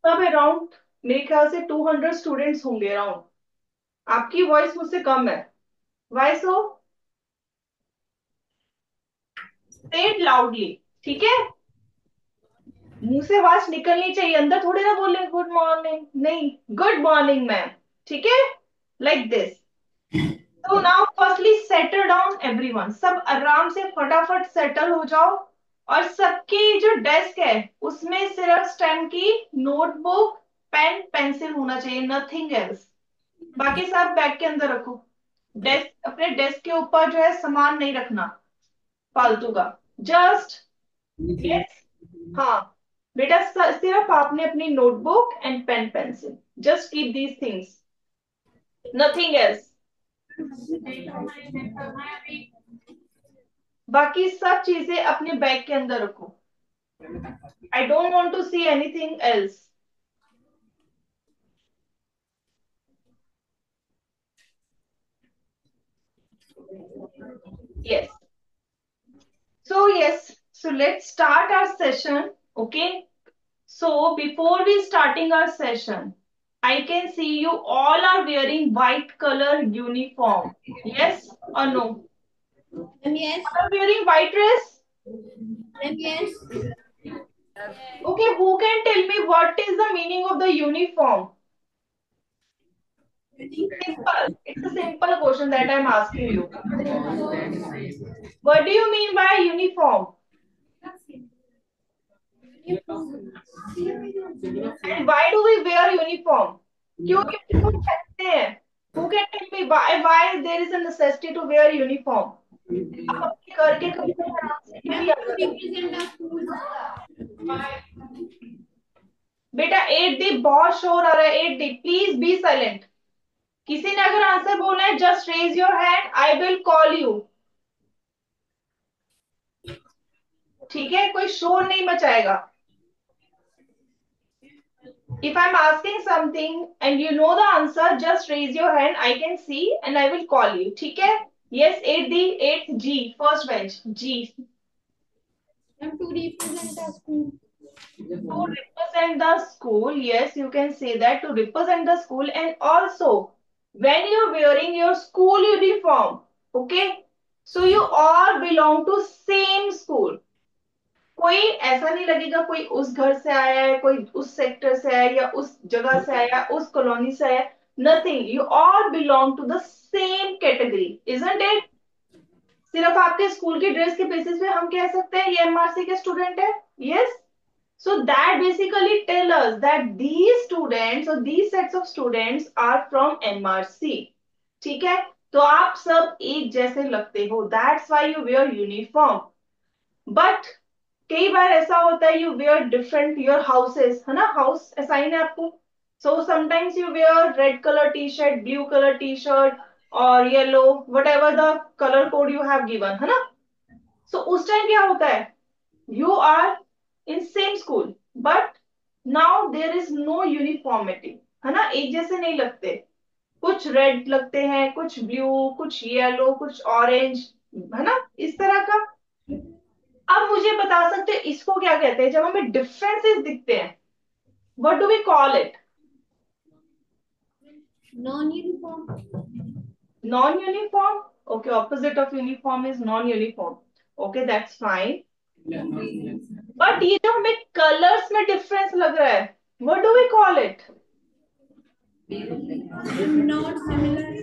सब अराउंड मेरे ख्याल से 200 स्टूडेंट्स होंगे अराउंड। आपकी वॉइस मुझसे कम है। Why so? Say it loudly. ठीक है। मुंह से आवाज निकलनी चाहिए, अंदर थोड़ी ना बोले गुड मॉर्निंग, नहीं। Good morning ma'am. ठीक है। Like this. तो now firstly settle down everyone, सब आराम से फटाफट सेटल हो जाओ। और सबकी जो डेस्क है उसमें सिर्फ स्टेम की नोटबुक, पेन पेंसिल होना चाहिए, नथिंग एल्स। बाकी सब बैग के अंदर रखो। डेस्क, अपने डेस्क के ऊपर जो है सामान नहीं रखना फालतू का। जस्ट। यस। हाँ। बेटा सिर्फ आपने अपनी notebook and pen pencil, just keep these things, nothing else. बाकी सब चीजें अपने बैग के अंदर रखो। I don't want to see anything else. Yes. So yes, so let's start our session. Okay. So before we starting our session, I can see you all are wearing white color uniform. Yes or no? Yes, All are wearing white dress. yes. Okay, who can tell me what is the meaning of the uniform? Simple. It's a simple question that I'm asking you. What do you mean by uniform? And why do we wear uniform? क्यों uniform पहनते हैं? Who can tell me why there is a necessity to wear uniform? आप अपने करके कभी कभी आराम से क्यों नहीं आता था? Represent the school. बेटा 8D बहुत शोर आ रहा है। 8D please be silent. किसी ने अगर आंसर बोलना है just raise your hand, I will call you. ठीक है, कोई शोर नहीं मचाएगा। If I'm asking something and you know the answer, just raise your hand. I can see and I will call you. ठीक है? Yes, 8D, 8G, first bench, G. And to represent the school. To represent the school, yes, you can say that, to represent the school. And also when you're wearing your school uniform, okay, so you all belong to same school. कोई ऐसा नहीं लगेगा कोई उस घर से आया है, कोई उस सेक्टर से आया है, या उस जगह से आया, उस कॉलोनी से आया। Nothing, you all belong to the same category, isn't it? सिर्फ आपके स्कूल के ड्रेस के बेसिस पे हम कह सकते हैं ये एमआरसी के स्टूडेंट है। Yes. So that basically tell us that these students or these sets of students are from MRC. ठीक है? तो आप सब एक जैसे लगते हो, that's why you wear uniform. But कई बार ऐसा होता है you wear different your houses, है ना, हाउस असाइन है आपको। So sometimes you wear red colour T shirt, blue colour T shirt, और yellow, whatever the colour code you have given, है ना। सो उस टाइम क्या होता है, you are in same school but now there is no uniformity, है ना, एक जैसे नहीं लगते। कुछ रेड लगते हैं, कुछ ब्लू, कुछ येलो, कुछ ऑरेंज, है ना, इस तरह का। अब मुझे बता सकते हैं इसको क्या कहते हैं जब हमें डिफरेंसेस दिखते हैं? What do we call it? Non-uniform. Non uniform. Okay, opposite of uniform is non uniform. Okay, that's fine. But ये जो हमें कलर्स में डिफरेंस लग रहा है, what do we call it? Not similar.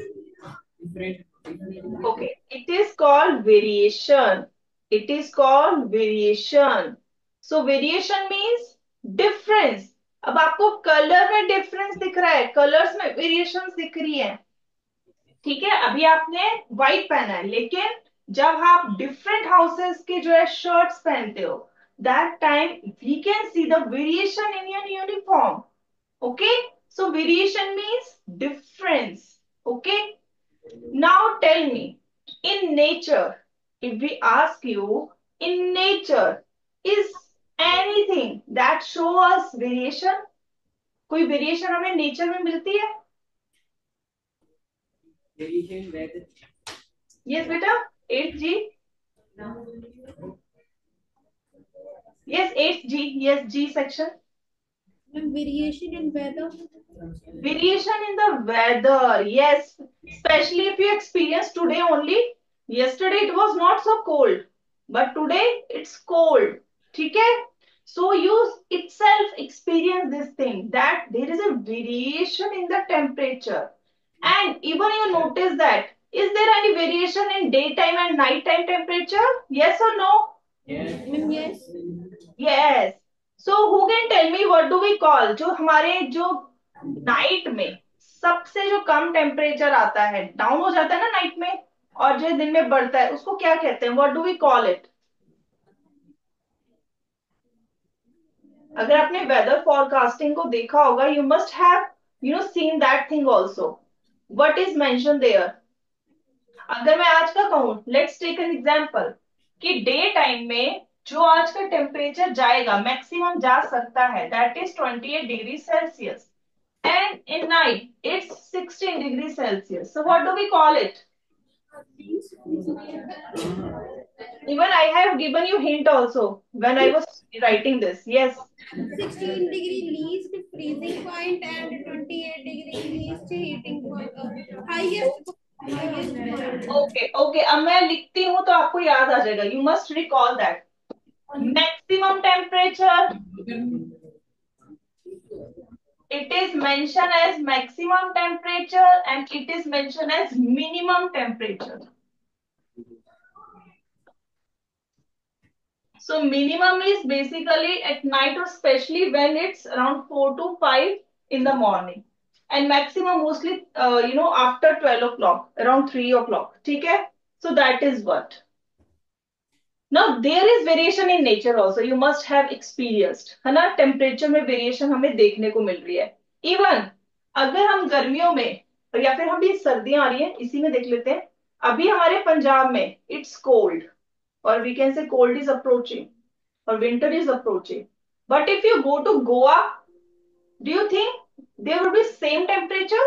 Okay, it is called variation. It is called variation. So variation means difference. अब आपको colour में डिफरेंस दिख रहा है, कलर्स में वेरिएशन दिख रही है। ठीक है, अभी आपने व्हाइट पहना है, लेकिन जब आप डिफरेंट हाउसेस के जो है शर्ट्स पहनते हो, that time we can see the variation in your uniform. Okay, so variation means difference. Okay, now tell me, in nature, if we ask you, in nature, is anything that show us variation? कोई variation हमें nature में मिलती है? Yes बेटा, 8G। Yes 8G, yes G section. Variation in weather. Variation in the weather, yes. Especially if you experience today only. Yesterday it was not so cold, but today it's cold. Okay? So you itself experience this thing that there is a variation in the temperature. And even you notice that. Is there any variation in daytime and nighttime temperature? Yes or no? Yes. Yes. So who can tell me what do we call जो हमारे जो night में सबसे जो कम temperature आता है down हो जाता है ना नाइट में और जो दिन में बढ़ता है उसको क्या कहते हैं what do we call it अगर आपने वेदर फॉरकास्टिंग को देखा होगा you must have seen that thing also what is mention there अगर मैं आज का कहूं लेट्स टेक एन एग्जांपल कि डे टाइम में जो आज का टेम्परेचर जाएगा मैक्सिमम जा सकता है that is 28 degree Celsius and in night it's 16 degrees Celsius. So what do we call it? Even I have given you hint also when I was writing this. Yes. 16-degree least freezing point and 28-degree least heating point. Highest point. Okay. Okay. अब मैं लिखती हूँ तो आपको याद आ जाएगा. You must recall that. Maximum temperature. It is mentioned as maximum temperature and it is mentioned as minimum temperature. So minimum is basically at night or especially when it's around 4 to 5 in the morning. And maximum mostly, after 12 o'clock, around 3 o'clock. Okay? So that is what. Now there is variation in nature also. You must have experienced. है ना temperature में variation हमें देखने को मिल रही है even अगर हम गर्मियों में या फिर हम भी सर्दियां आ रही हैं इसी में देख लेते हैं अभी हमारे पंजाब में इट्स कोल्ड और we can say cold is approaching or winter is approaching. But if you go to Goa, do you think there will be same temperature?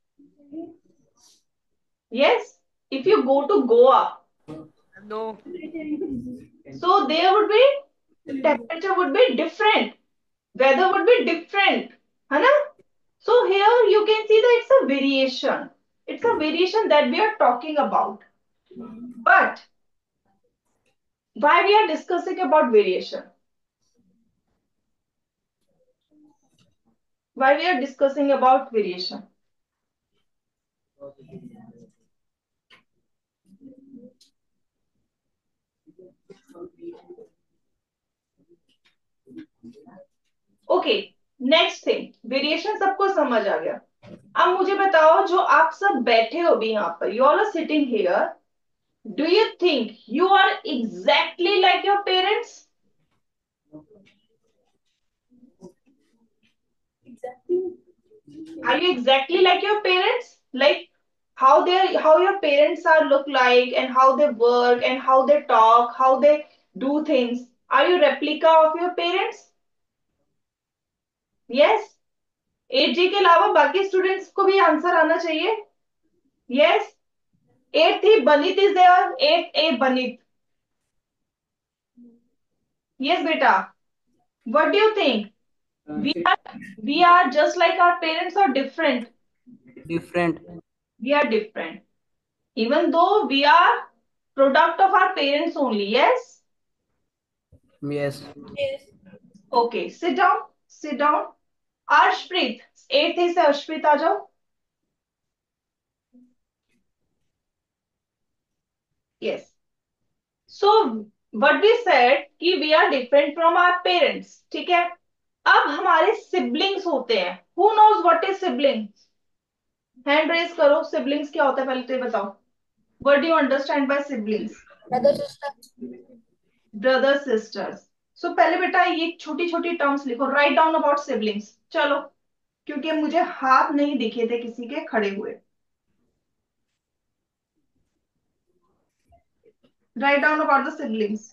Yes. If you go to Goa, No. so there would be temperature would be different. Weather would be different. है ना? So here you can see that it's a variation. It's a variation that we are talking about. But why we are discussing about variation? Why we are discussing about variation? Okay next thing variation सबको समझ आ गया अब मुझे बताओ जो आप सब बैठे हो भी यहाँ पर you all are sitting here do you think you are exactly like your parents are you exactly like your parents like how your parents are look like and how they work and how they talk how they do things are you replica of your parents yes 8G के अलावा बाकी students को भी answer आना चाहिए yes 8th बनित is there 8A बनित yes beta what do you think we are just like our parents or different Different. we are different even though we are product of our parents only yes Yes. Yes. okay sit down Arshpreet 8th से अर्शप्रीत आ जाओ yes so what we said कि we are different from our parents ठीक है अब हमारे siblings होते हैं who knows what is siblings hand raise करो सिबलिंग्स क्या होता है पहले तो ये बताओ what do you understand by siblings Brother, sister. Brother sisters so पहले बेटा ये छोटी छोटी टर्म्स लिखो राइट डाउन अबाउट सिबलिंग्स चलो क्योंकि मुझे हाथ नहीं दिखे थे किसी के खड़े हुए write down about the siblings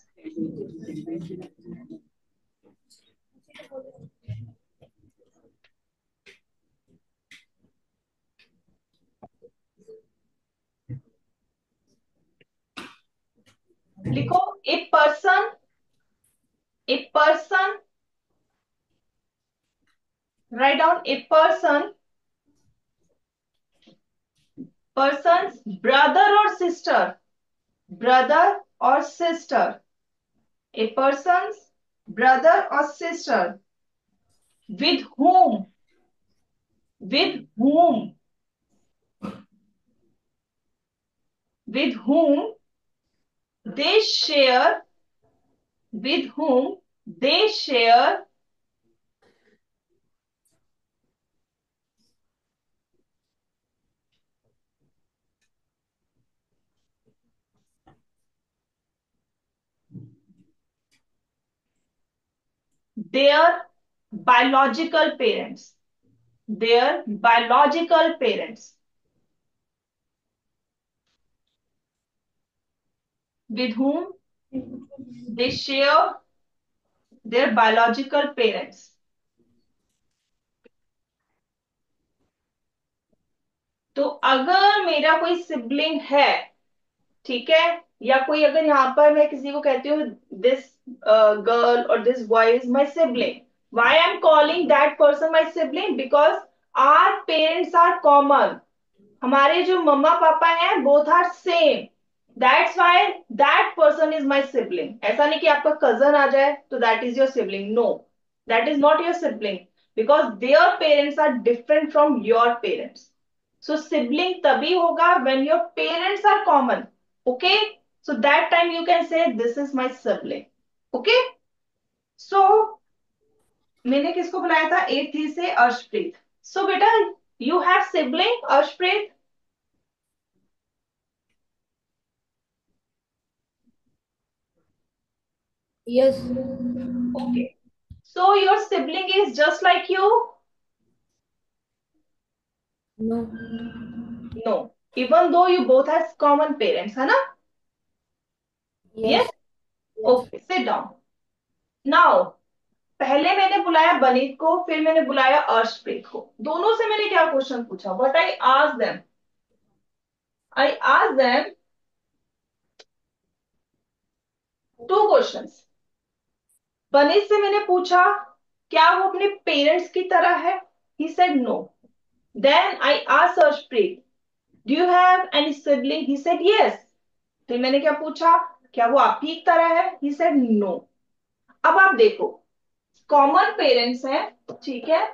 लिखो a person Write down a person's brother or sister. Brother or sister. A person's brother or sister. With whom? With whom? With whom they share. With whom they share their biological parents. Their biological parents. With whom they share their biological parents. तो अगर मेरा कोई sibling है, ठीक है, या कोई अगर यहाँ पर मैं किसी को कहती हूँ दिस गर्ल और this boy is my sibling, why I am calling that person my sibling? Because our parents are common. हमारे जो मम्मा पापा हैं both are same. That's why that person is my sibling. ऐसा नहीं कि आपका कजन आ जाए तो that is your sibling. No, that is not your sibling because their parents are different from your parents. So sibling तभी होगा when your parents are common. Okay, so that time you can say this is my sibling. Okay, so मैंने किसको बुलाया था 8th से? Arshpreet. So बेटा you have sibling Arshpreet? Yes. Okay, so your sibling is just like you? No. No, even though you both have common parents, है ना? Yes. Yes. Okay, sit down. Now पहले मैंने बुलाया बनीत को, फिर मैंने बुलाया अर्शप्रीत को. दोनों से मैंने क्या क्वेश्चन पूछा? But I ask them two questions. Baneet से मैंने पूछा क्या वो अपने पेरेंट्स की तरह है? He said no. Then I asked Arshpreet do you have any sibling? He said yes. फिर मैंने क्या पूछा? क्या वो आप ही की तरह है? He said no. अब आप देखो, कॉमन पेरेंट्स हैं, ठीक है,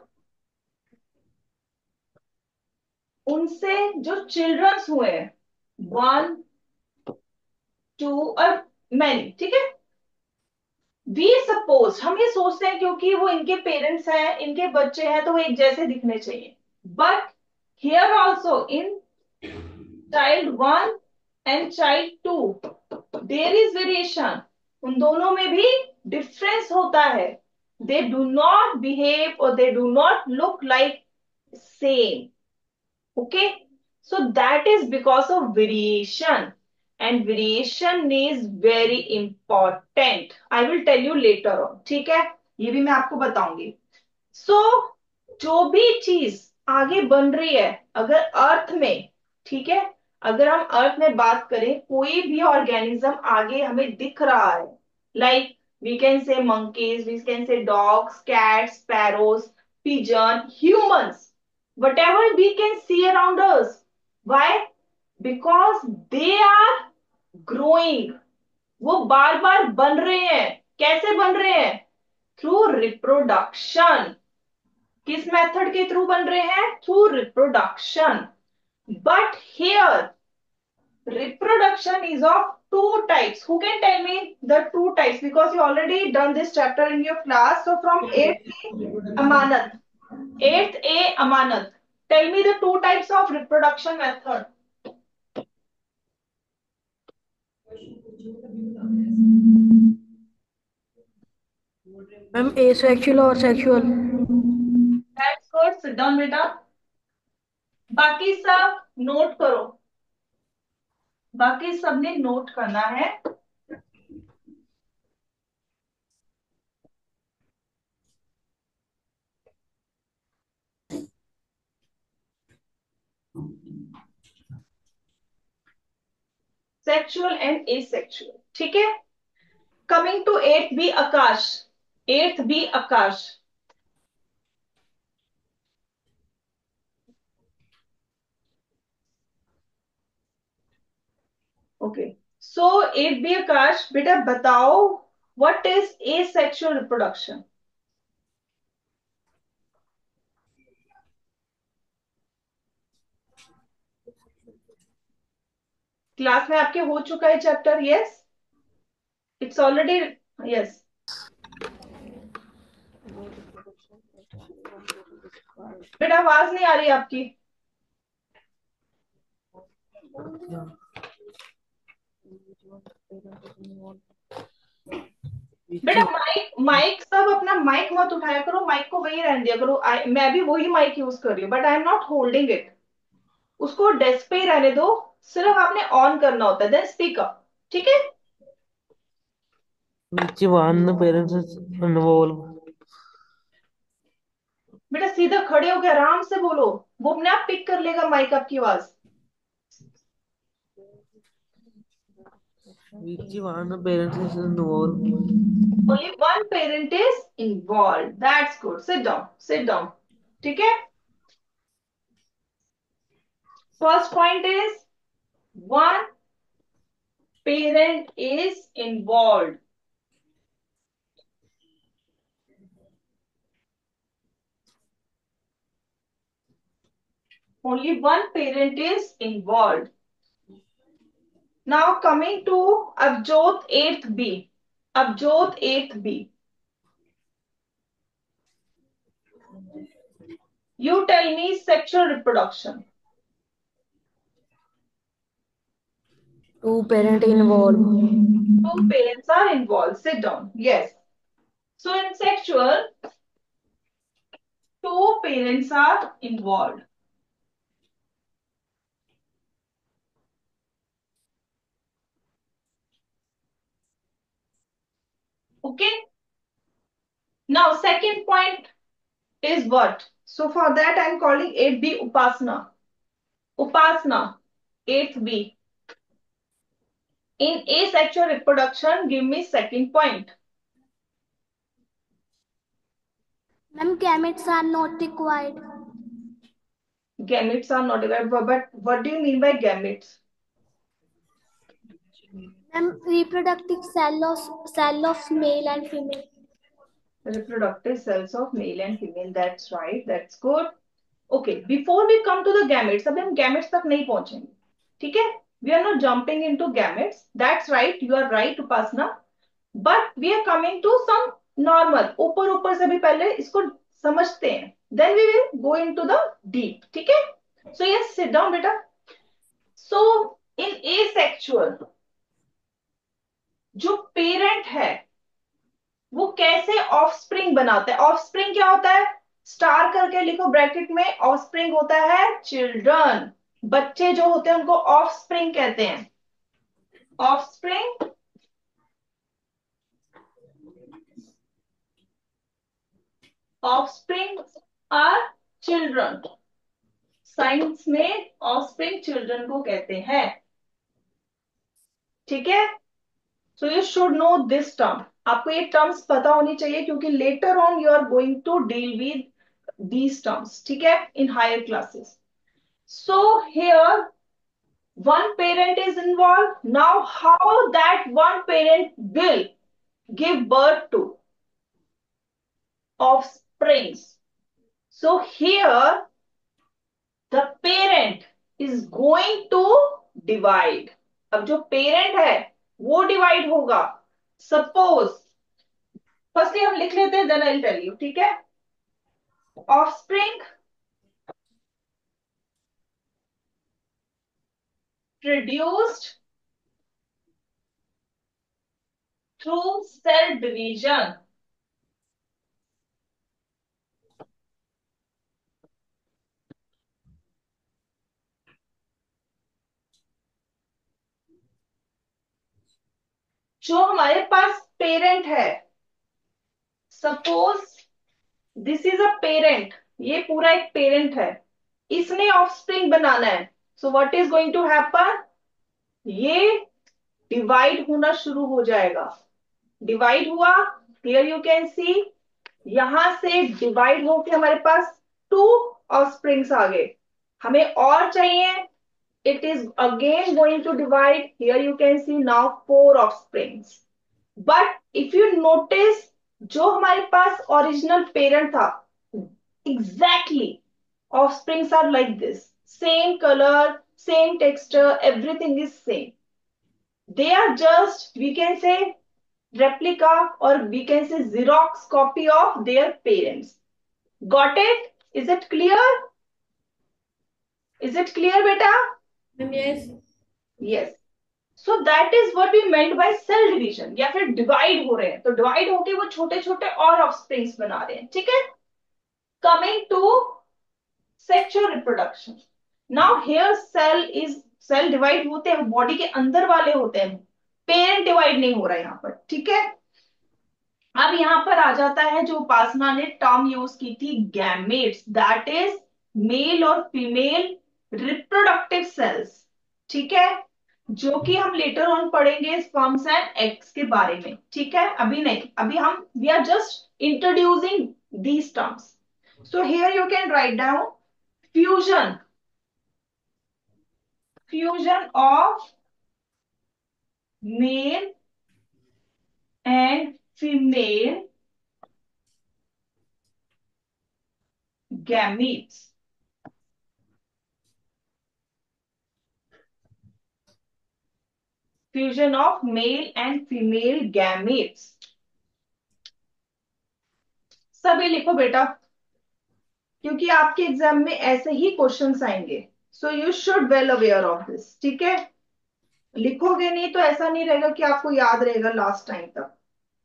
उनसे जो चिल्ड्रंस हुए हैं 1 2 और मैनी, ठीक है, वी सपोज हम ये सोचते हैं क्योंकि वो इनके पेरेंट्स हैं, इनके बच्चे हैं, तो वो एक जैसे दिखने चाहिए. But here also in child 1 and child 2 there is variation. उन दोनों में भी डिफरेंस होता है. दे डू नॉट बिहेव और they do not look like same. Okay, so that is because of variation, and variation is very important. I will tell you later on. ठीक है, ये भी मैं आपको बताऊंगी. सो जो भी चीज आगे बन रही है अगर अर्थ में, ठीक है, अगर हम अर्थ में बात करें, कोई भी ऑर्गेनिज्म आगे हमें दिख रहा है, like we can say monkeys, we can say dogs, cats, sparrows, pigeon, humans, whatever we can see around us. Why? Because they are growing. वो बार बार बन रहे हैं. कैसे बन रहे हैं? Through reproduction. किस मेथड के थ्रू बन रहे हैं? Through reproduction. But here reproduction is of two types. Who can tell me the two types? Because you already done this chapter in your class. So from 8th Amanat, 8th A Amanat, tell me the two types of reproduction method. Ma'am asexual और sexual. That's good. Sit down बेटा. बाकी सब note करो. बाकी सबने note करना है. Sexual and asexual, ठीक है. Coming to 8th B Akash. 8th B Akash. Okay, so if B Akash, बेटा बताओ what is asexual reproduction. Class में आपके हो चुका है chapter? Yes, it's already, yes. बेटा आवाज नहीं आ रही आपकी। बेटा माइक माइक सब अपना माइक मत उठाया करो, माइक को वही रहने दिया करो। मैं भी वही माइक यूज कर रही हूँ, but I am not holding it. उसको डेस्क पे ही रहने दो, सिर्फ आपने ऑन करना होता है, देन स्पीक अप, ठीक है? Which one parents is involved? बेटा सीधा खड़े होकर आराम से बोलो, वो अपने आप पिक कर लेगा माइक आपकी आवाज। Which one parents is involved? Only one parent is involved. That's good. Sit down. Sit down. ठीक है? First point is one parent is involved. Only one parent is involved. Now coming to Abjot 8th B. Abjot 8th B. You tell me sexual reproduction. Two parent involved. Two parents are involved. Sit down. Yes. So in sexual, two parents are involved. Okay. Now second point is what? So for that I'm calling 8B Upasana. Upasana, 8th B. In asexual reproduction, give me second point. Ma'am, gametes are not required. Gametes are not required, but what do you mean by gametes? Ma'am, reproductive cell of male and female. Reproductive cells of male and female. That's right. That's good. Okay. Before we come to the gametes, अभी हम gametes तक नहीं पहुंचेंगे, ठीक है? We are not jumping into gametes. That's right. You are right, Upasana. But we are coming to some normal. ऊपर ऊपर से भी पहले इसको समझते हैं. Then we will go into the deep. ठीक है? So yes, sit down, बेटा. So in asexual, जो पेरेंट है वो कैसे ऑफस्प्रिंग बनाता है? ऑफस्प्रिंग क्या होता है? स्टार करके लिखो ब्रैकेट में। ऑफस्प्रिंग होता है चिल्ड्रन। बच्चे जो होते हैं उनको ऑफस्प्रिंग कहते हैं। Offspring offspring are children. Science में ऑफस्प्रिंग चिल्ड्रन को कहते हैं, ठीक है? So you should know this term. आपको ये टर्म्स पता होनी चाहिए क्योंकि later on you are going to deal with these terms, ठीक है, in higher classes. So here one parent is involved. Now how that one parent will give birth to offsprings? So here the parent is going to divide. अब जो parent है वो divide होगा। Suppose firstly हम लिख लेते हैं, then I will tell you, ठीक है? Offspring produced through cell division. जो हमारे पास पेरेंट है, suppose this is a parent, ये पूरा एक पेरेंट है, इसने ऑफस्प्रिंग बनाना है। So what is going to happen? ये डिवाइड होना शुरू हो जाएगा। डिवाइड हुआ, हियर यू कैन सी, यहां से डिवाइड होके हमारे पास टू ऑफस्प्रिंग्स आ गए। हमें और चाहिए, it is again going to divide. Here you can see now 4 offsprings. But if you notice, जो हमारे पास original parent था, exactly offsprings are like this, same color, same texture, everything is same. They are just, we can say, replica, or we can say Xerox copy of their parents. Got it? Is it clear? Is it clear, beta? Yes. Yes. So that is what we meant by cell division, या फिर divide हो रहे हैं तो divide होके वो छोटे छोटे और ऑफस्प्रिंग्स बना रहे हैं. ठीक है. Coming to sexual reproduction. Now here cell divide होते हैं, बॉडी के अंदर वाले होते हैं, पेरेंट डिवाइड नहीं हो रहा है यहाँ पर. ठीक है. अब यहाँ पर आ जाता है जो उपासना ने टर्म यूज की थी, गैमेट्स, दैट इज मेल और फीमेल रिप्रोडक्टिव सेल्स. ठीक है. जो कि हम लेटर ऑन पढ़ेंगे स्पर्म्स एंड एग्स के बारे में. ठीक है. अभी नहीं, अभी हम we are just introducing these terms. So here you can write down fusion. Fusion of male and female gametes. Fusion of male and female gametes. सभी लिखो बेटा, क्योंकि आपके एग्जाम में ऐसे ही क्वेश्चंस आएंगे. So you should well aware of this. ठीक है. लिखोगे नहीं तो ऐसा नहीं रहेगा कि आपको याद रहेगा लास्ट टाइम तक.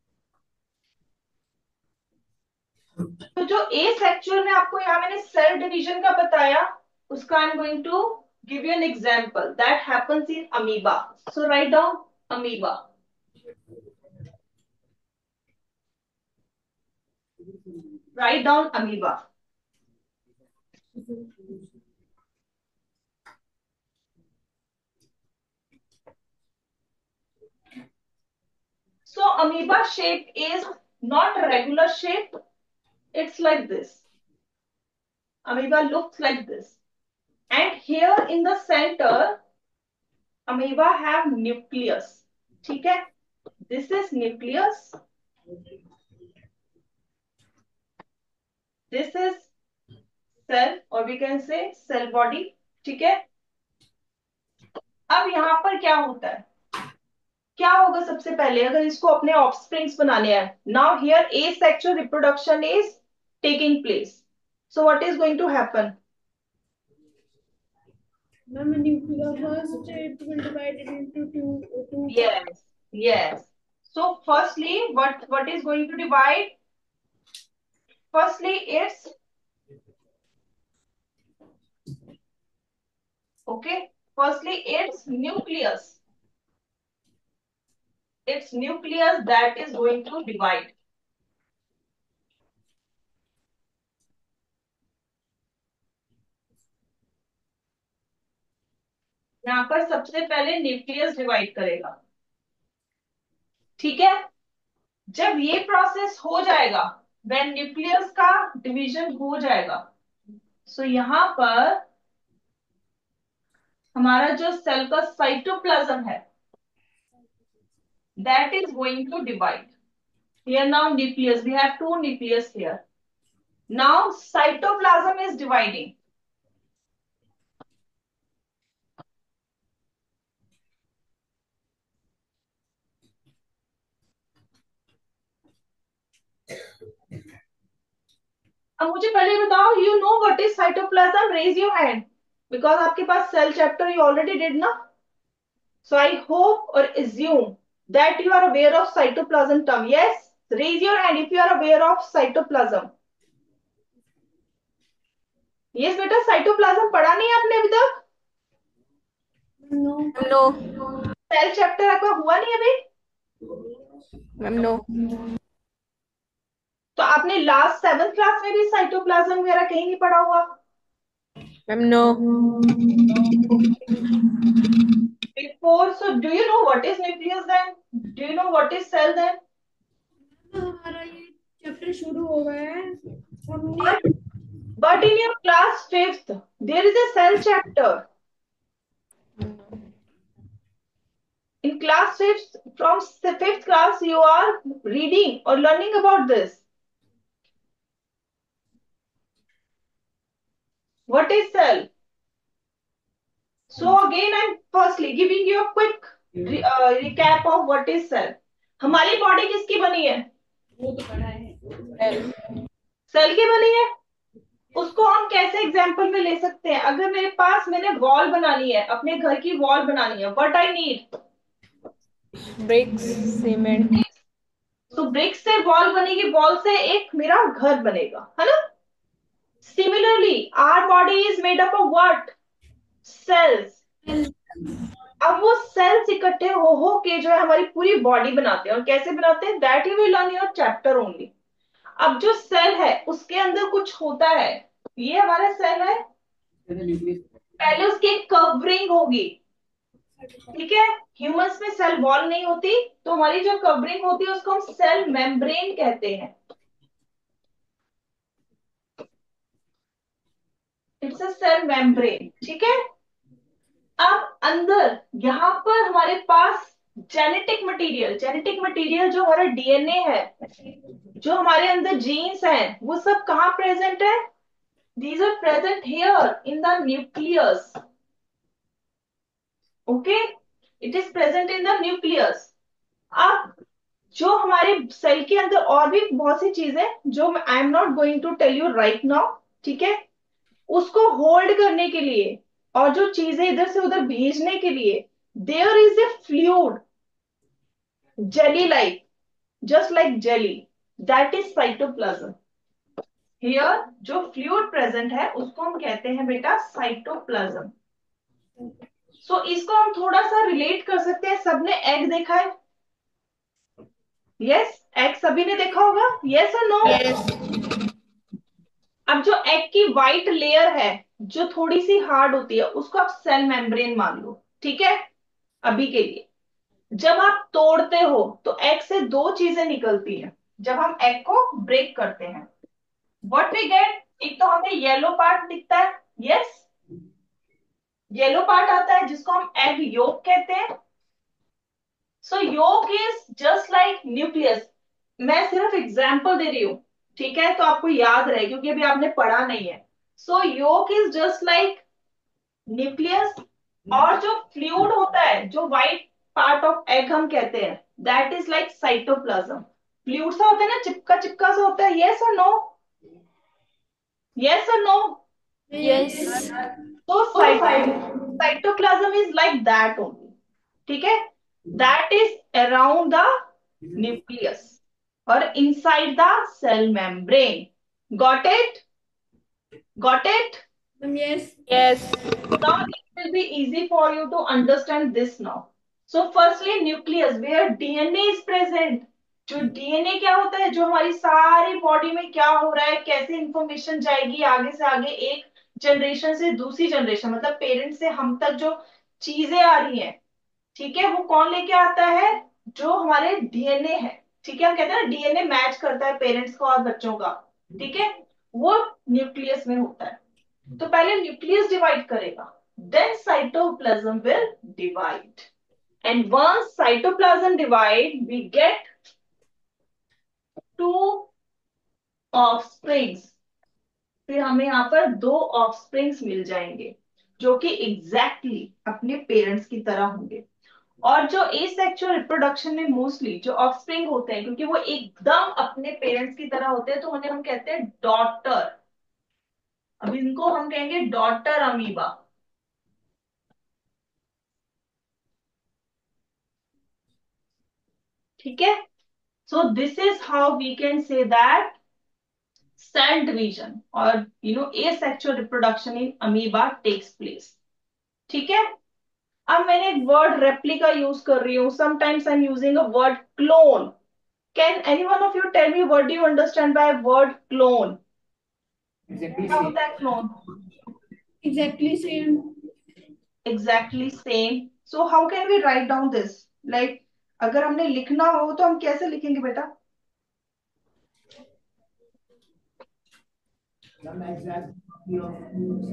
तो जो ए सेक्चुअल में आपको यहाँ मैंने सेल डिवीजन का बताया, उसका I am going to give you an example that happens in amoeba. So write down amoeba. Write down amoeba. So amoeba shape is not a regular shape. It's like this. Amoeba looks like this. And here in the center, amoeba have nucleus. ठीक है. This is nucleus. This is cell, or we can say cell body. ठीक है. अब यहाँ पर क्या होता है, क्या होगा सबसे पहले अगर इसको अपने ऑफस्प्रिंग्स बनाने हैं. Now here a sexual reproduction is taking place. So what is going to happen? Ma'am, nuclear first it will divide it into two Yes, yes. So firstly, what is going to divide? Firstly, it's okay. Firstly, it's nucleus. It's nucleus that is going to divide. यहाँ पर सबसे पहले nucleus divide करेगा. ठीक है. जब ये process हो जाएगा, व्हेन न्यूक्लियस का डिवीजन हो जाएगा, सो यहाँ पर हमारा जो सेल का साइटोप्लाज्म है, that is going to divide. Here now nucleus, we have two nucleus here. Now cytoplasm is dividing. अब मुझे पहले बताओ, you know what is cytoplasm? Raise your hand, because आपके पास cell chapter you already did ना. So I hope or assume that you are aware of cytoplasm term. Yes, raise your hand if you are aware of cytoplasm. Yes बेटा, cytoplasm पढ़ा नहीं आपने अभी तक? No. Cell chapter आपका हुआ नहीं अभी? Ma'am, no. तो आपने लास्ट 7th क्लास में भी साइटोप्लाज्म वगैरह कहीं नहीं पढ़ा हुआ? Ma'am, no. Before, so do you know what is nucleus then? Do you know what is cell then? हमारा ये चैप्टर शुरू हो गया है हमने. But in your class 5th, there is a cell chapter. In class fifth, from fifth class, you are reading or learning about this. What is cell? So again, I'm firstly giving you a quick recap of what is cell. हमारी body किसकी बनी है? Cell की बनी है. उसको हम कैसे एग्जाम्पल में ले सकते हैं? अगर मेरे पास मैंने वॉल बनानी है, अपने घर की वॉल बनानी है, what I need? Bricks, cement. तो ब्रिक्स से वॉल बनेगी, वॉल से एक मेरा घर बनेगा, है ना? Similarly our body is made up of what? Cells. अब वो सेल्स इकट्ठे हो के जो है हमारी पूरी बॉडी बनाते हैं. और कैसे बनाते हैं? That you will learn your chapter only. अब जो सेल है उसके अंदर कुछ होता है. ये हमारा सेल है. पहले उसकी एक कवरिंग होगी. ठीक है. ह्यूमंस में सेल वॉल नहीं होती, तो हमारी जो कवरिंग होती है उसको हम सेल मेम्ब्रेन कहते हैं. It's a cell membrane. ठीक है. अब अंदर यहां पर हमारे पास जेनेटिक मटेरियल जो हमारा डीएनए है, जो हमारे अंदर जीन्स हैं, वो सब कहाँ प्रेजेंट है? These are present here in the nucleus. Okay. It is present in the nucleus. अब जो हमारे सेल के अंदर और भी बहुत सी चीजें जो I am not going to tell you right now. ठीक है. उसको होल्ड करने के लिए और जो चीजें इधर से उधर भेजने के लिए there is a fluid, jelly like, just like jelly, that is cytoplasm. Here जो फ्लूइड प्रेजेंट है उसको हम कहते हैं बेटा साइटोप्लाज्म. सो इसको हम थोड़ा सा रिलेट कर सकते हैं. सबने एग देखा है? यस. एग सभी ने देखा होगा. यस और नो? अब जो एग की व्हाइट लेयर है जो थोड़ी सी हार्ड होती है उसको आप सेल मेम्ब्रेन मान लो. ठीक है. अभी के लिए जब आप तोड़ते हो तो एग से दो चीजें निकलती हैं. जब हम एग को ब्रेक करते हैं, व्हाट वी गेट? एक तो हमें येलो पार्ट दिखता है. यस. येलो पार्ट आता है जिसको हम एग योक कहते हैं. So yolk is just like nucleus. मैं सिर्फ एग्जाम्पल दे रही हूं. ठीक है. तो आपको याद रहे क्योंकि अभी आपने पढ़ा नहीं है. So yolk is just like nucleus. और जो फ्लूइड होता है, जो व्हाइट पार्ट ऑफ एग हम कहते हैं, that is like cytoplasm. Fluid सा होता है ना, चिपका चिपका सा होता है. यस और नो? यस और नो? Yes. तो cytoplasm is like that only. ठीक है. That is around the nucleus और inside the cell membrane. Got it? Got it? Yes. Yes. Now it will be easy for you to understand this now. So firstly nucleus where DNA is present. जो DNA क्या होता है? जो हमारी सारी body में क्या हो रहा है, कैसे इंफॉर्मेशन जाएगी आगे से आगे, एक जनरेशन से दूसरी जनरेशन, मतलब पेरेंट्स से हम तक जो चीजें आ रही हैं. ठीक है. वो कौन लेके आता है? जो हमारे डीएनए है. ठीक है. हम कहते हैं ना डीएनए मैच करता है पेरेंट्स का और बच्चों का. ठीक है. वो न्यूक्लियस में होता है. तो पहले न्यूक्लियस डिवाइड करेगा, then cytoplasm will divide. And once cytoplasm divide we get two offsprings. फिर हमें यहाँ पर दो ऑफस्प्रिंग्स मिल जाएंगे जो कि एग्जैक्टली अपने पेरेंट्स की तरह होंगे. और जो एसेक्सुअल रिप्रोडक्शन में मोस्टली जो ऑफस्प्रिंग होते हैं, क्योंकि वो एकदम अपने पेरेंट्स की तरह होते हैं, तो उन्हें हम कहते हैं डॉटर. अब इनको हम कहेंगे डॉटर अमीबा. ठीक है. So this is how we can say that cell division or asexual reproduction in amoeba takes place. ठीक है. अब मैंने एक वर्ड रेप्लिका यूज कर रही हूँ. Sometimes I am using a word clone. Can any one of you tell me what do you understand by word clone? क्या होता है clone? Exactly same. Exactly same. So how can we write down this? Like अगर हमने लिखना हो तो हम कैसे लिखेंगे बेटा?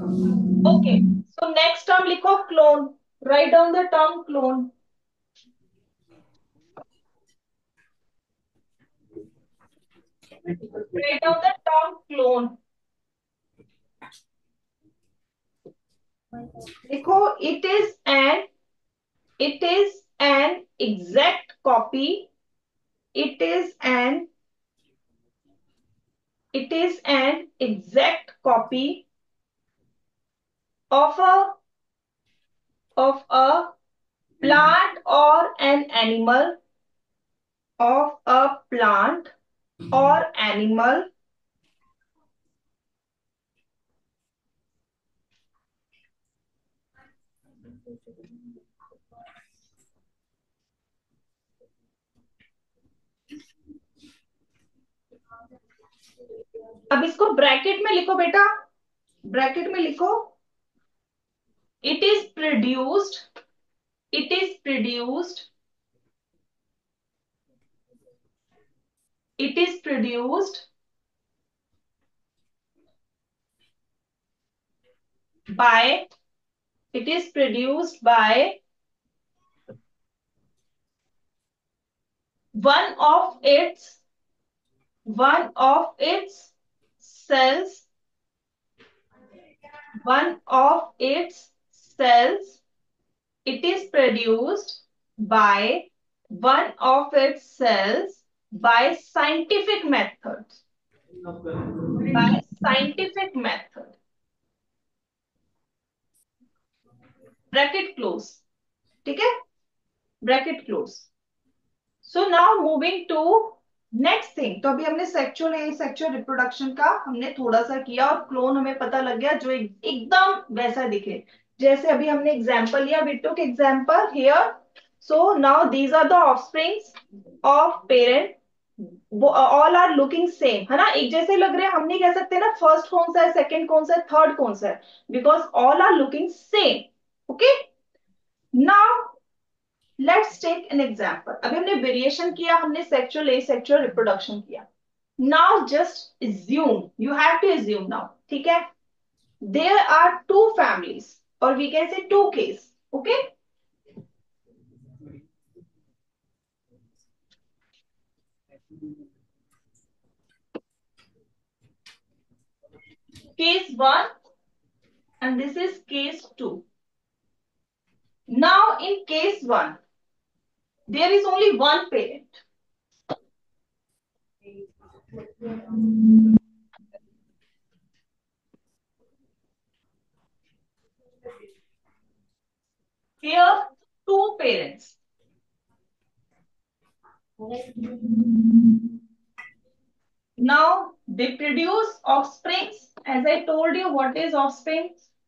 ओके. सो नेक्स्ट टर्म लिखो clone. Write down the term clone. Write down the term clone. देखो, it is an exact copy. It is an exact copy of a plant or an animal, of a plant or animal अब इसको bracket में लिखो बेटा, bracket में लिखो, it is produced, it is produced, it is produced by, it is produced by one of its cells, one of its cells, it is produced by one of its cells by scientific method, by scientific method. Bracket close. ठीक है, bracket close. So now moving to next thing. तो अभी हमने sexual reproduction का हमने थोड़ा सा किया और क्लोन हमें पता लग गया जो एकदम वैसा दिखे. जैसे अभी हमने एग्जांपल लिया, we took example here. So now these are the offsprings of parent, all are looking same, है ना, एक जैसे लग रहे हैं. हम नहीं कह सकते ना फर्स्ट कौन सा है, सेकंड कौन सा है, थर्ड कौन सा है, because all are looking same. Okay, now let's take an example. अभी हमने वेरिएशन किया, हमने सेक्सुअल एसेक्सुअल रिप्रोडक्शन किया. Now just assume, you have to assume now, ठीक है. There are two families or we can say two case. Okay, case 1 and this is case 2. Now in case 1 there is only one parent. Here two parents. Now they produce offsprings. As I told you, what is offspring?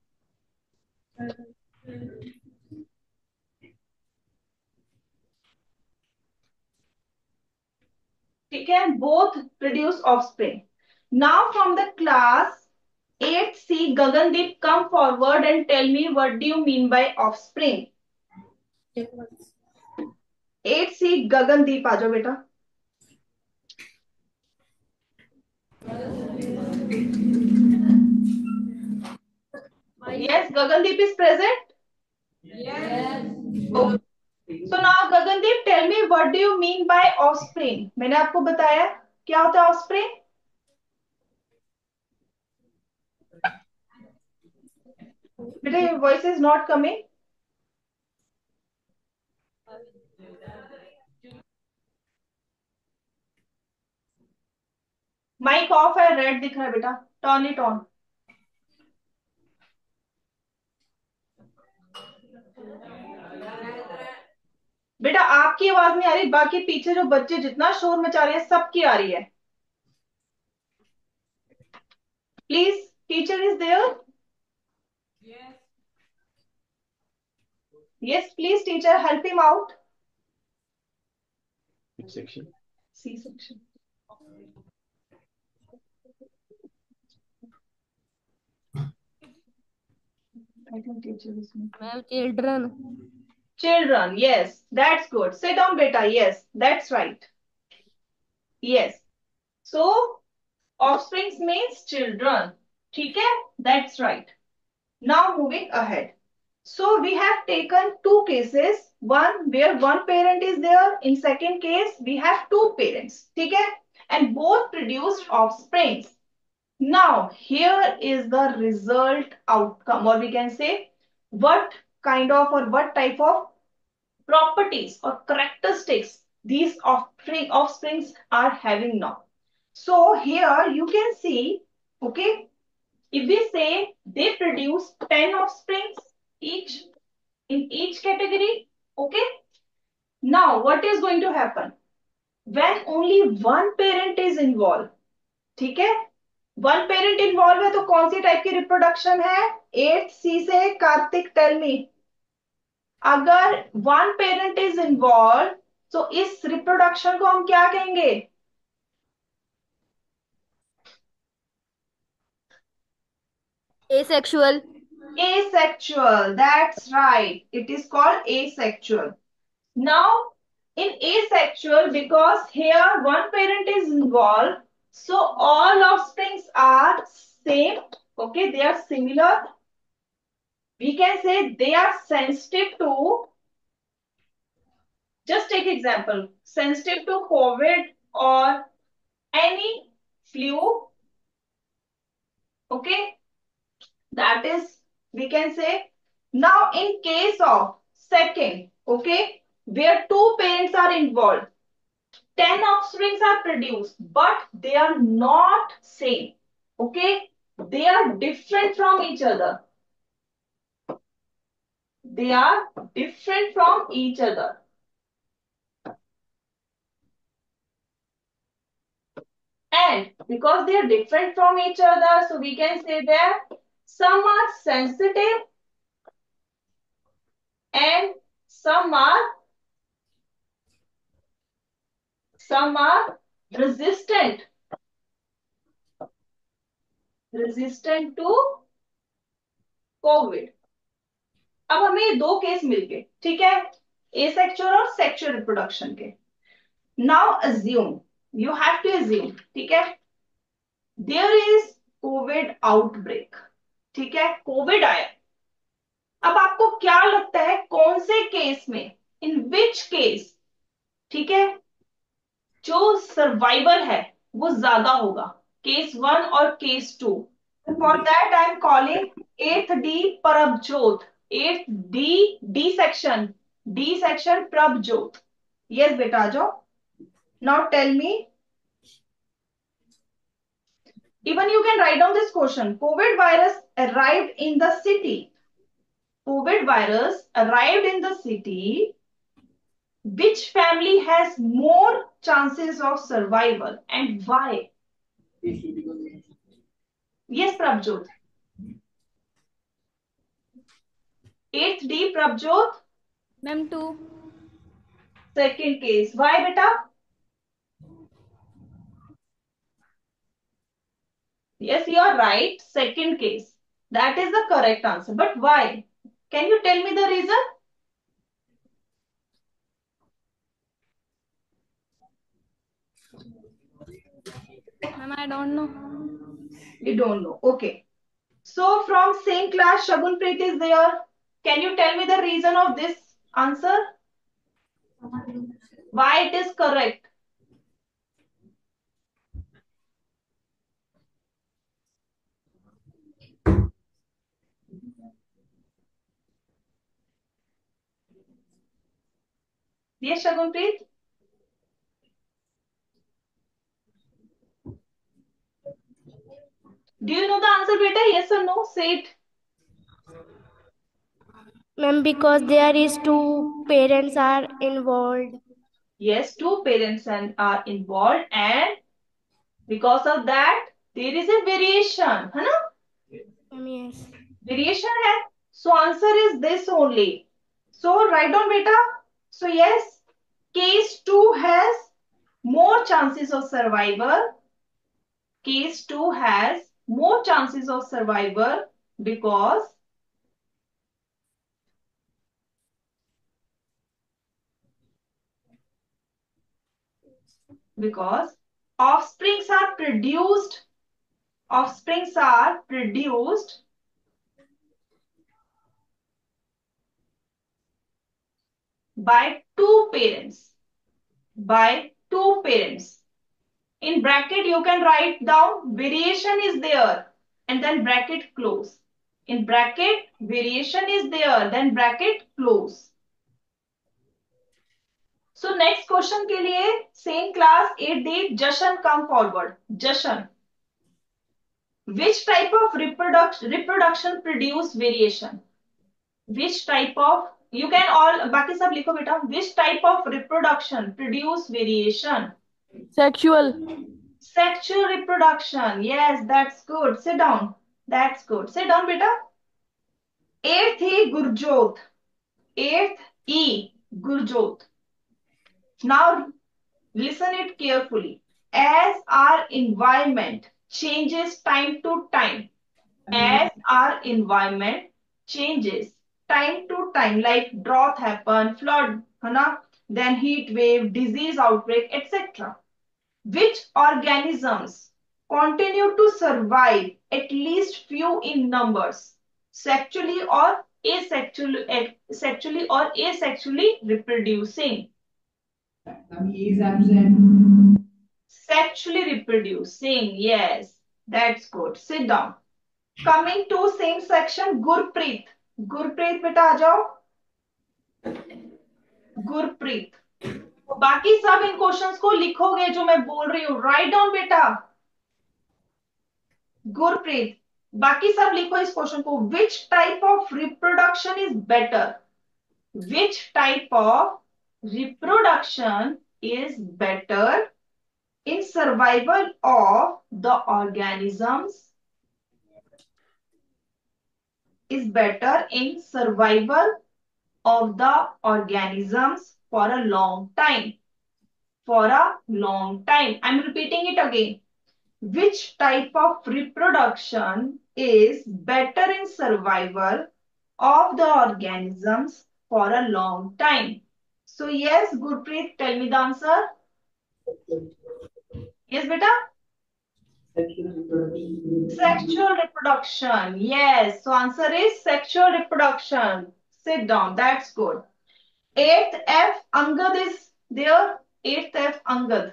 ठीक है, both produce offspring. Now from the class 8C, Gagandeep, come forward and tell me what do you mean by offspring. 8C, Gagandeep, आ जाओ बेटा. Yes, Gagandeep is present. Yes. Okay. So now Gagandeep, tell me what do you mean by offspring. मैंने आपको बताया क्या होता है offspring. बेटा your voice is not coming. Mic off है, रेड दिख रहा है बेटा, टर्न इट ऑन. बेटा आपकी आवाज नहीं आ रही, बाकी पीछे जो बच्चे जितना शोर मचा रहे हैं सबकी आ रही है. Please, teacher is there. Yes, please teacher, help him out. Which section? C section. I think teacher is not. Ma'am, children. Children, yes, that's good. Sit down beta. Yes, that's right. Yes. So offsprings means children. ठीक है, that's right. Now moving ahead. So we have taken two cases. One where one parent is there. In second case we have two parents. ठीक है. and both produced offsprings. Now, here is the result outcome, or we can say what kind of or what type of properties or characteristics these offsprings are having now. So here you can see, okay, if we say they produce 10 offsprings each in each category, okay. Now what is going to happen? When only one parent is involved, ठीक है, one parent involve है तो कौन सी type की reproduction है? 8C से Kartik tell me. अगर one parent is involve तो इस रिप्रोडक्शन को हम क्या कहेंगे? Asexual. Asexual, that's right, it is called asexual. Now in asexual, because here one parent is involved, so all offsprings are same, okay, they are similar. We can say they are sensitive to, just take example, sensitive to COVID or any flu, okay, that is, we can say. Now in case of second, okay, where two parents are involved, 10 offsprings are produced, but they are not same, okay, they are different from each other, they are different from each other. And because they are different from each other, so we can say that some are sensitive and some are resistant to Covid. अब हमें ये दो case मिल गए, ठीक है, asexual और sexual reproduction के. Now assume, you have to assume, ठीक है, देयर इज कोविड आउटब्रेक, ठीक है, कोविड आया. अब आपको क्या लगता है कौन से केस में, इन विच केस, ठीक है, जो सर्वाइवल है वो ज्यादा होगा, केस 1 और case 2. For that I am calling 8th D Prabhjot, 8th D section, D section Prabhjot. Yes बेटा आ जाओ. Now tell me, even you can write down this question. COVID virus arrived in the city. COVID virus arrived in the city. Which family has more chances of survival and why? Yes, Prabjot. 8th D, Prabjot. Ma'am, 2. Second case. Why, beta? Yes, you are right. Second case. That is the correct answer. But why? Can you tell me the reason? Ma'am, I don't know. You don't know. Okay. So from same class, Shagunpreet is there. Can you tell me the reason of this answer? Why it is correct? Yes, Shagunpreet. Do you know the answer, beta? Yes or no? Say it. Ma'am, because there is 2 parents are involved. Yes, two parents are involved, and because of that, there is a variation, है ना? Ma'am, yes. Variation है. So answer is this only. So write down, beta. So yes, case 2 has more chances of survival. Case 2 has more chances of survival because offsprings are produced by two parents In bracket, you can write down variation is there and then bracket close. In bracket, variation is there, then bracket close. So next question के लिए same class 8D Jashan come forward. Jashan. Which type of reproduction produce variation? Which type of, you can all बाकी सब लिखो बेटा. Which type of reproduction produce variation? Sexual. Sexual reproduction. Yes, that's good. Sit down. That's good. Sit down, beta. Eighth E Gurjot. Eighth E Gurjot. Now listen it carefully. As our environment changes time to time, as our environment changes time to time, like drought happen, flood, then heat wave, disease outbreak, etc. Which organisms continue to survive at least few in numbers, sexually or asexually reproducing? Sexually reproducing, yes, that's good. Sit down. Coming to same section, Gurpreet. Gurpreet बेटा आ जाओ. गुरप्रीत. बाकी सब इन questions को लिखोगे जो मैं बोल रही हूँ. राइट डाउन बेटा. गुरप्रीत, बाकी सब लिखो इस क्वेश्चन को. Which type of reproduction is better? Which type of reproduction is better in survival of the organisms, is better in survival of the organisms for a long time. For a long time. I'm repeating it again. Which type of reproduction is better in survival of the organisms for a long time? So yes, Gurpreet, tell me the answer. Yes, beta. Sexual reproduction. Yes. So answer is sexual reproduction. Sit down. That's good. 8th F Angad is there. 8th F Angad.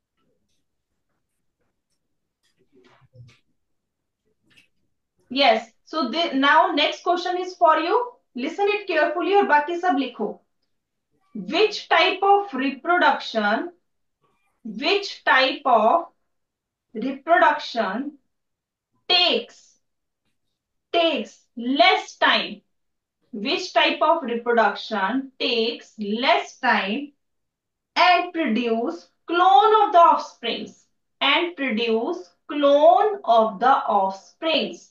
Yes. So now next question is for you. Listen it carefully और बाकी सब लिखो. Which type of reproduction? Which type of reproduction takes less time? Which type of reproduction takes less time and produce clone of the offsprings? And produce clone of the offsprings.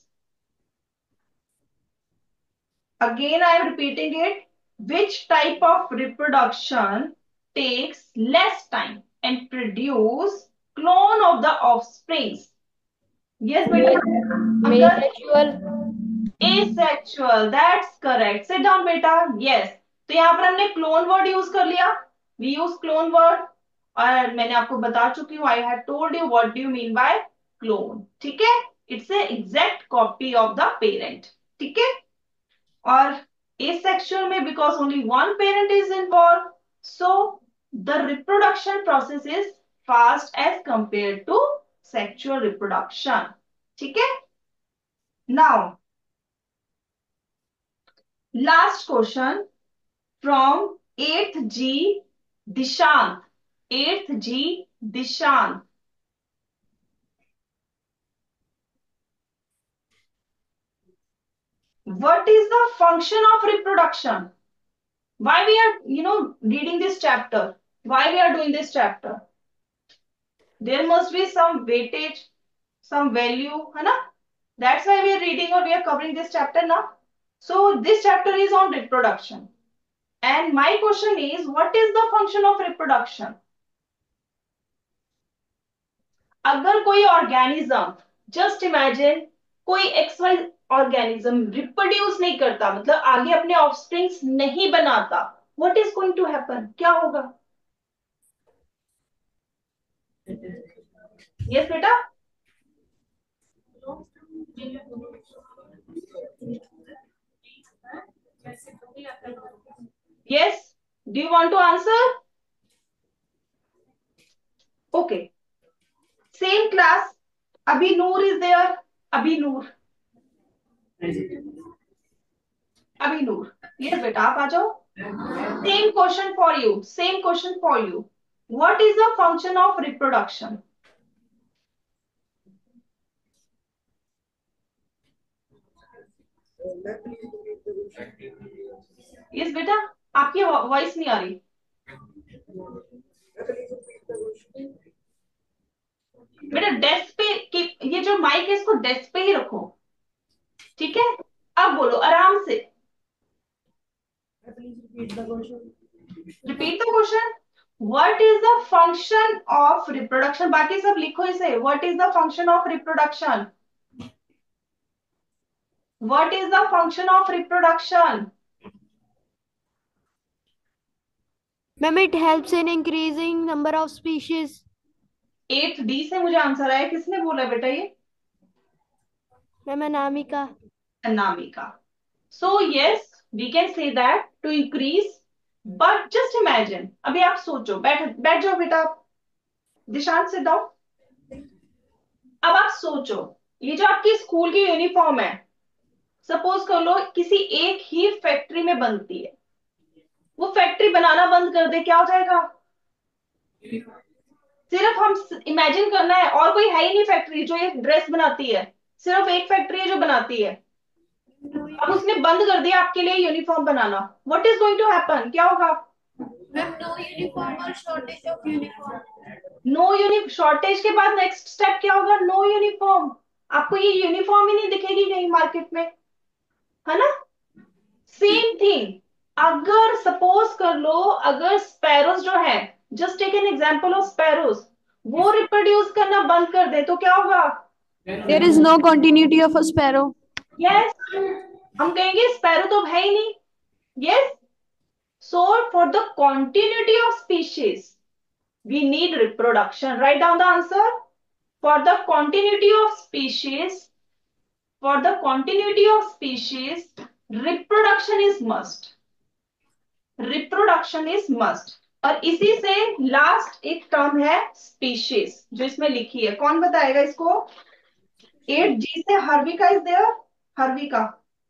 Again, I am repeating it. Which type of reproduction takes less time and produce clone of the offsprings? Yes, beta. Asexual. Asexual. That's correct. Sit down, beta. Yes. तो यहाँ पर हमने clone word use कर लिया. We use clone word और मैंने आपको बता चुकी हूँ. I have told you what do you mean by clone. ठीक है? It's a exact copy of the parent. ठीक है? और asexual में because only one parent is involved, so the reproduction process is fast as compared to sexual reproduction. ठीक है? Now last question from 8th G Dishant. 8th G Dishant. What is the function of reproduction? Why we are, reading this chapter? Why we are doing this chapter? There must be some weightage, some value, है ना? That's why we are reading or we are covering this chapter now. So this chapter is on reproduction. And my question is, what is the function of reproduction? अगर कोई organism, just imagine, कोई XY organism reproduce नहीं करता, मतलब आगे अपने offsprings नहीं बनाता, what is going to happen? क्या होगा? Yes, बेटा? Yes? Do you want to answer? Okay. Abhinur is there. Abhinur. Abhinur. Yes, बेटा आप आ जाओ. Same question for you. Same question for you. What is the function of reproduction? Yes, बेटा आपकी voice नहीं आ रही. बेटा डेस्क पे ये जो माइक है इसको डेस्क पे ही रखो. ठीक है. अब बोलो आराम से. Repeat the question. What is the function of reproduction. बाकी सब लिखो इसे. What is the function of reproduction. What is the function of reproduction. Ma'am, it helps in increasing number of species. 8th D से मुझे answer आया. किसने बोला बेटा ये. Ma'am, Anamika. Anamika. So yes, we can say that to increase. But just imagine. अभी आप सोचो. बैठ बैठ जाओ बेटा. Dishant sit down. अब आप सोचो. ये जो आपकी स्कूल की यूनिफॉर्म है. सपोज कर लो किसी एक ही फैक्ट्री में बनती है. वो फैक्ट्री बनाना बंद कर दे क्या हो जाएगा. सिर्फ हम इमेजिन करना है. और कोई है ही नहीं फैक्ट्री जो ये ड्रेस बनाती है. सिर्फ एक फैक्ट्री है जो बनाती है. अब उसने बंद कर दिया आपके लिए यूनिफॉर्म बनाना. What is going to happen. क्या होगा. No uniform or shortage of uniform. No uniform. Shortage के बाद नेक्स्ट स्टेप क्या होगा. No uniform. आपको ये यूनिफॉर्म ही नहीं दिखेगी कहीं मार्केट में. है ना. Same thing. अगर सपोज कर लो अगर स्पैरोज जो है. Just take an example of sparrows. वो रिप्रोड्यूस करना बंद कर दे तो क्या होगा. There is no continuity of a sparrow. Yes. हम कहेंगे स्पैरो तो है ही नहीं. Yes. So for the continuity of species, we need reproduction. Write down the answer. For the continuity of species, reproduction is must. Reproduction is must. और इसी से last एक टर्म है species जो इसमें लिखी है. कौन बताएगा इसको. 8G से Harvika is there. Harvika.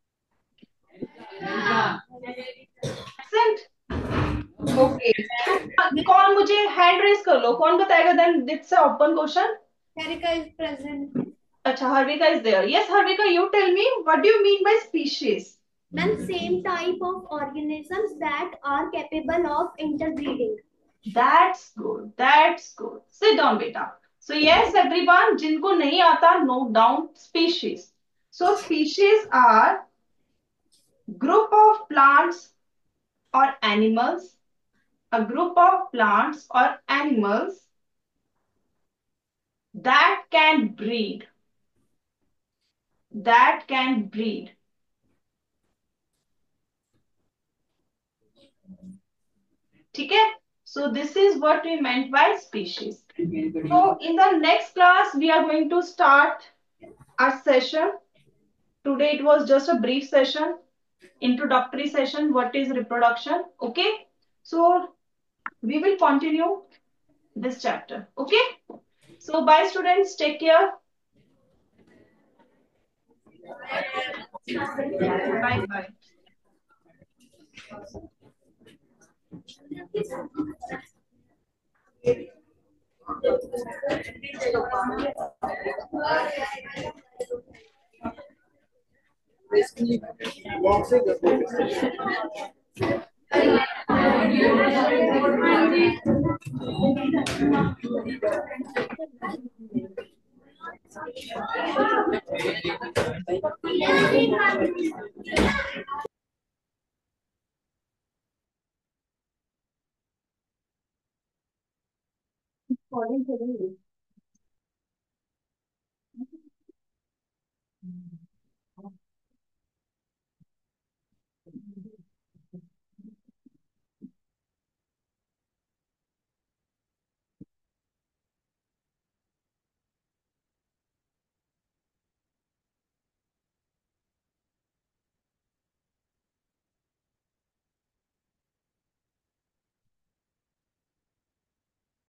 Okay. कौन मुझे हैंड रेस कर लो. कौन बताएगा. Then it's a open question. Harika is present. अच्छा Harvika is there. Yes Harvika you tell me what do you mean by species. Ma'am, same type of organisms that are capable of interbreeding. That's good. That's good. Sit down बेटा. So yes everyone जिनको नहीं आता note down species. So species are group of plants और animals. a group of plants or animals that can breed. ठीक है. So this is what we meant by species. So in the next class we are going to start our session. Today it was just a brief session, introductory session. What is reproduction? Okay. So we will continue this chapter. Okay. So bye students. Take care. Bye bye. Recording चलेगी.